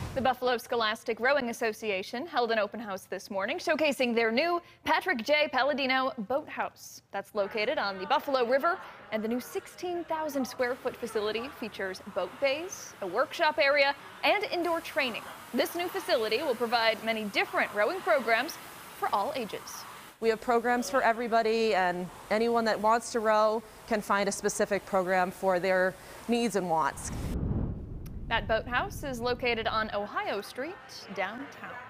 The Buffalo Scholastic Rowing Association held an open house this morning showcasing their new Patrick J. Palladino boathouse. That's located on the Buffalo River, and the new 16,000 square foot facility features boat bays, a workshop area, and indoor training. This new facility will provide many different rowing programs for all ages. We have programs for everybody, and anyone that wants to row can find a specific program for their needs and wants. That boathouse is located on Ohio Street, downtown.